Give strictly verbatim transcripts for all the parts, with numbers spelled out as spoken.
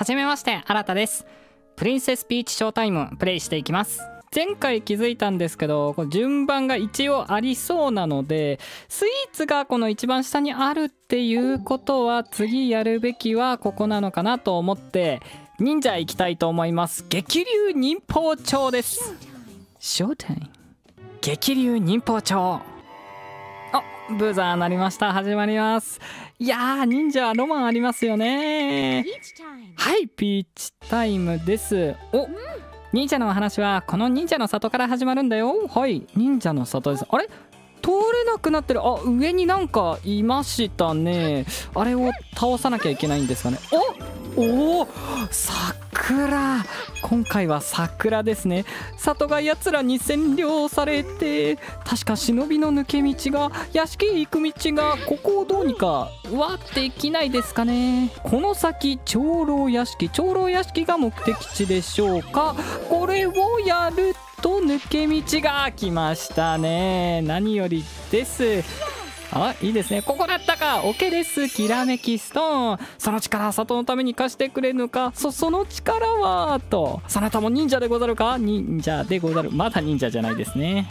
はじめまして、新たです。プリンセスピーチショータイムプレイしていきます。前回気づいたんですけど、これ順番が一応ありそうなので、スイーツがこの一番下にあるっていうことは、次やるべきはここなのかなと思って忍者行きたいと思います。激流忍法帳です。ショータイム激流忍法帳。あ、ブザー鳴りました。始まります。いやー、忍者はロマンありますよね。はい、ピーチタイムです。お、忍者のお話はこの忍者の里から始まるんだよ。はい、忍者の里です。あれ、通れなくなってる。あ、上になんかいましたね。あれを倒さなきゃいけないんですかね。おお、桜。今回は桜ですね。里がやつらに占領されて、確か忍びの抜け道が、屋敷へ行く道が、ここをどうにかはできないですかね。この先長老屋敷、長老屋敷が目的地でしょうか。これをやると抜け道が来ましたね。何よりです。あ、いいですね。ここだったか。オケです。きらめきストーン。その力、里のために貸してくれぬか。そ、その力はと。そなたも忍者でござるか。忍者でござる。まだ忍者じゃないですね。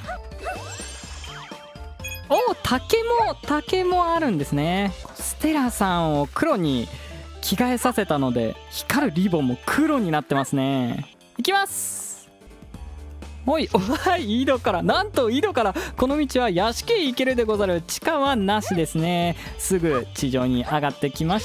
お、竹も、竹もあるんですね。ステラさんを黒に着替えさせたので、光るリボンも黒になってますね。いきます。おい、おはい、井戸から、なんと井戸からこの道は屋敷へ行けるでござる。地下はなしですね。すぐ地上に上がってきました。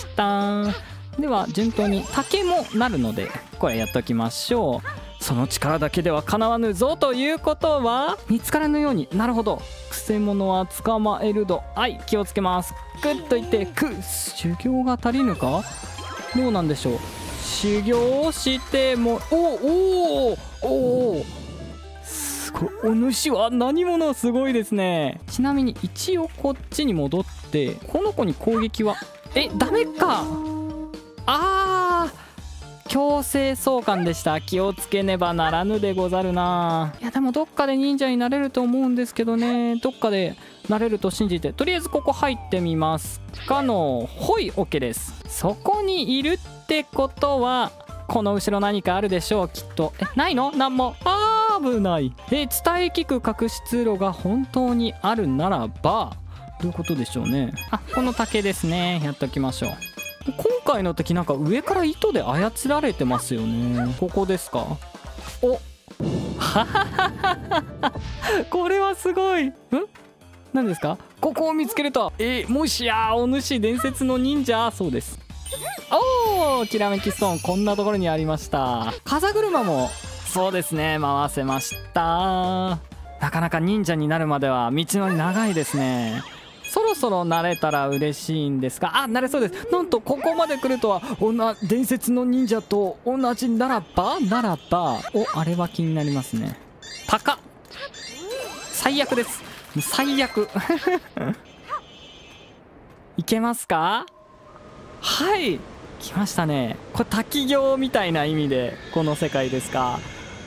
では順当に竹もなるので、これやっときましょう。その力だけではかなわぬぞということは見つからぬように。なるほど、くせ者は捕まえるど。はい、気をつけます。グッといって、く修行が足りぬか。どうなんでしょう。修行しても、おおおお、お主は何者。すごいですね。ちなみに一応こっちに戻って、この子に攻撃はえダメか。あー、強制送還でした。気をつけねばならぬでござるな。いやでもどっかで忍者になれると思うんですけどね。どっかでなれると信じて、とりあえずここ入ってみますかの。ほい、 OK です。そこにいるってことはこの後ろ何かあるでしょう、きっと。え、ないの。なんも。あー、危ない。え、伝え聞く隠し通路が本当にあるならばどういうことでしょうね。あ、この竹ですね。やっときましょう。今回の敵なんか上から糸で操られてますよね。ここですか。おはははは、これはすごい。ん何ですか。ここを見つけると、え、もしやお主伝説の忍者。そうです。おー、きらめきストーン、こんなところにありました。風車もそうですね、回せました。なかなか忍者になるまでは道のり長いですね。そろそろ慣れたら嬉しいんですが、あ、慣れそうです。なんとここまで来るとは、おな伝説の忍者と同じならばならばお、あれは気になりますね。高っ、最悪です。最悪いけますか。はい、来ましたね。これ滝行みたいな意味でこの世界ですか。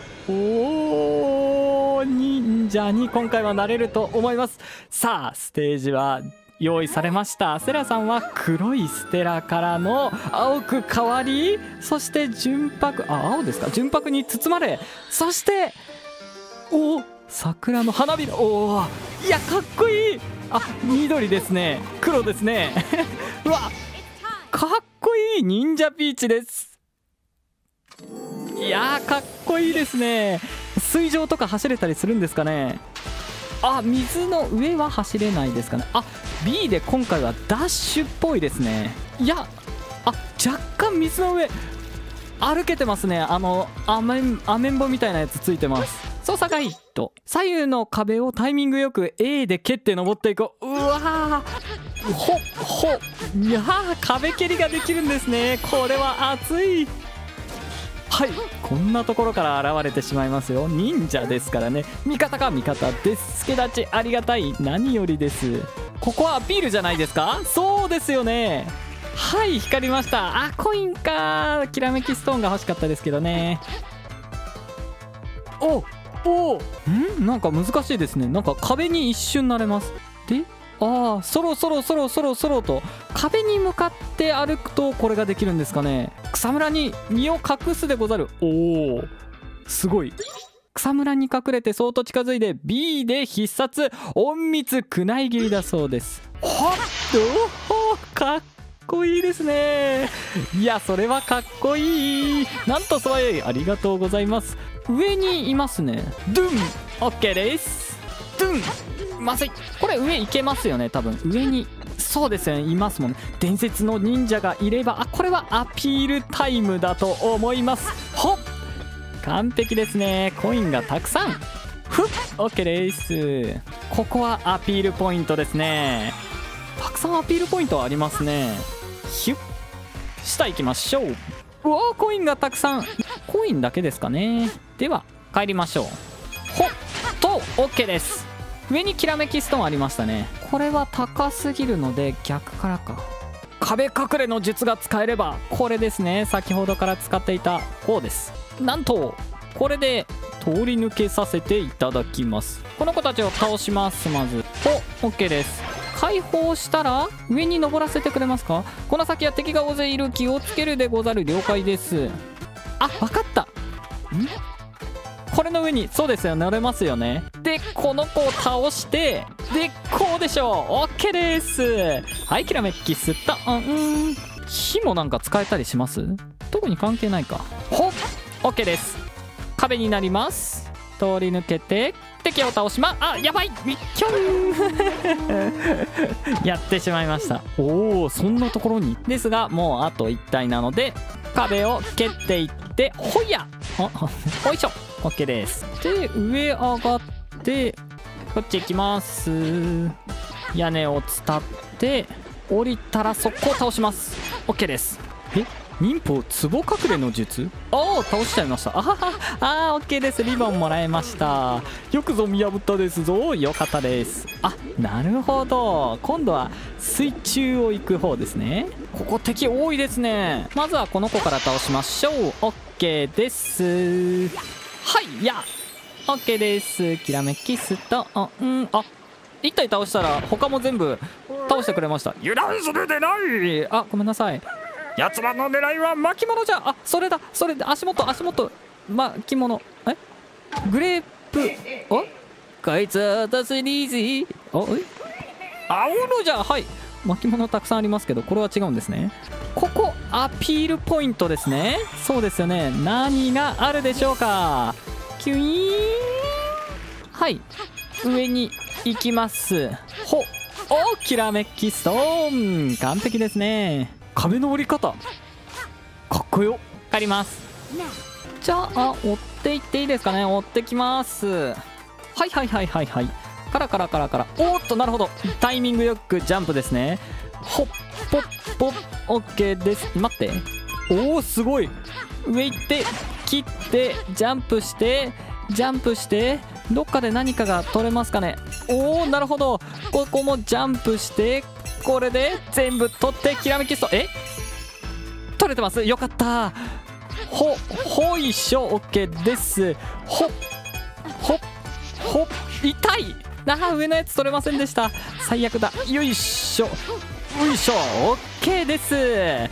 おー、忍者に今回はなれると思います。さあ、ステージは用意されました。セラさんは黒いステラからの青く変わり、そして純白、あ、青ですか。純白に包まれ、そしてお、桜の花びら。おー、いや、かっこいい。あ、緑ですね。黒ですねうわ、かっこいい。忍者ピーチです。いやー、かっこいいですね。水上とか走れたりするんですかね。あ、水の上は走れないですかね。あ、 ビー で今回はダッシュっぽいですね。いや、あ、若干水の上歩けてますね。あのアメンアメンボみたいなやつついてます。操作ガイド、左右の壁をタイミングよく エー で蹴って登っていこう。うわー、ほほ、いやー、壁蹴りができるんですね。これは熱い。はい、こんなところから現れてしまいますよ。忍者ですからね。味方か味方です。助立ちありがたい。何よりです。ここはアピールじゃないですか。そうですよね。はい、光りました。あ、コインか。きらめきストーンが欲しかったですけどね。おお、んなんか難しいですね。なんか壁に一瞬慣れます。で、 ああ、そろそろそろそろそろと壁に向かって歩くとこれができるんですかね。草むらに身を隠すでござる。おお、すごい。草むらに隠れてそーっと近づいて ビー で必殺隠密くない切りだそうです。はっ、おお、かっこいいですね。いや、それはかっこいい。なんと素早い。ありがとうございます。上にいますね。ドゥン。オッケーです。ドゥン。まずい。これ上行けますよね、多分。上に、そうですよね、いますもんね。伝説の忍者がいれば、あ、これはアピールタイムだと思います。ほっ、完璧ですね。コインがたくさん。ふっ、オッケーです。ここはアピールポイントですね。たくさんアピールポイントありますね。ヒュッ、下行きましょう。うわー、コインがたくさん。コインだけですかね。では帰りましょう。ほっと OK です。上にきらめきストーンありましたね。これは高すぎるので逆からか。壁隠れの術が使えればこれですね。先ほどから使っていた方です。なんとこれで通り抜けさせていただきます。この子たちを倒します。まずお OK です。解放したら上に登らせてくれますか。この先は敵が大勢いる、気をつけるでござる。了解です。あ、分かった。ん、これの上に、そうですよ、乗れますよね。でこの子を倒して、でこうでしょう。 OK です。はい、きらめきスターン。火もなんか使えたりします？特に関係ないか。ほっ OK です。壁になります。通り抜けて敵を倒しま、あ、やばい、キョンやってしまいました。おお、そんなところにですが、もうあといち体なので壁を蹴っていって、ほいや、おいしょ、 OK です。で上上がってこっち行きます。屋根を伝って降りたら速攻倒します。 OK です。え、忍法壺隠れの術、ああ、倒しちゃいました。あはは、あー OK です。リボンもらえました。よくぞ見破ったですぞ。よかったです。あ、なるほど、今度は水中を行く方ですね。ここ敵多いですね。まずはこの子から倒しましょう。 OK です。はい、や OK です。きらめきストーン。あ、いち体倒したら他も全部倒してくれました。油断するでない。あ、ごめんなさい。奴らの狙いは巻物じゃ。あ、それだ、それで足元足元巻物。え、グレープ、お、こいつ私にーズ、おえ、青のじゃ。はい、巻物たくさんありますけど、これは違うんですね。ここアピールポイントですね。そうですよね。何があるでしょうか。キュイーン。はい、上に行きます。ほお、きらめきストーン、完璧ですね。壁の降り方かっこよ。帰ります。じゃあ追っていっていいですかね。追ってきます。はいはいはいはいはい。カラカラカラカラ。おーっと、なるほど、タイミングよくジャンプですね。ほっぽっぽっ、オッケーです。待って、おお、すごい。上行って切ってジャンプしてジャンプして、どっかで何かが取れますかね。おお、なるほど、ここもジャンプして、これで全部取ってきらめきスト、え、取れてます。よかった。ほほいしょ、 OK です。ほほほ、痛い。あー、上のやつ取れませんでした。最悪だ。よいしょよいしょ、 OK です。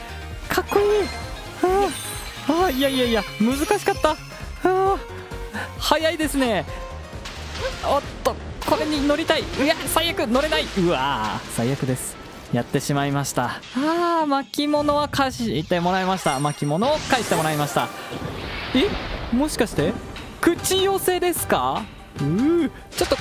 かっこいい。はあ、あ、いやいやいや、難しかった。はあ、早いですね。おっと、これに乗りたい。いや、最悪乗れない。うわー、最悪です。やってしまいました。あー、巻物は返してもらいました。巻物を返してもらいました。え、もしかして口寄せですか。うー、ちょっと、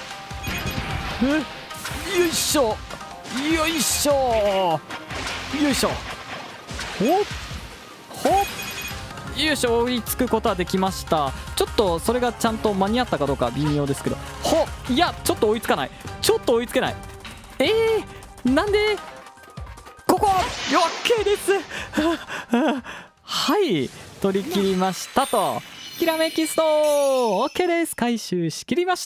よいしょよいしょよいしょ、ほっほっ、よいしょ、追いつくことはできました。ちょっとそれがちゃんと間に合ったかどうか微妙ですけど、ほっ、いや、ちょっと追いつかない。ちょっと追いつけない。えー、なんでここ OK ですはい、取り切りましたと。きらめきストーン OK です。回収しきりました。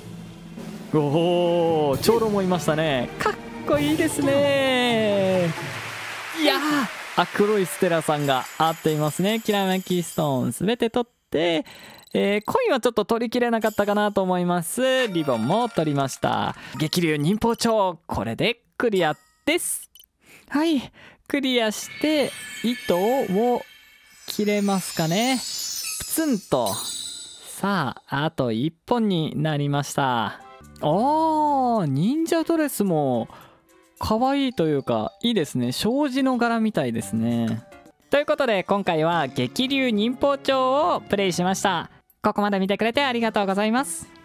おお、長老もいましたね。かっこいいですね。いやー、あ、黒いステラさんが合っていますね。きらめきストーンすべて取って 、えー、コインはちょっと取りきれなかったかなと思います。リボンも取りました。激流忍法帳、これでクリアです。はい、クリアして糸を切れますかね。プツンと。さあ、あといっぽんになりました。おー、忍者ドレスも可愛いというかいいですね。障子の柄みたいですね。ということで今回は激流忍法帳をプレイしました。ここまで見てくれてありがとうございます。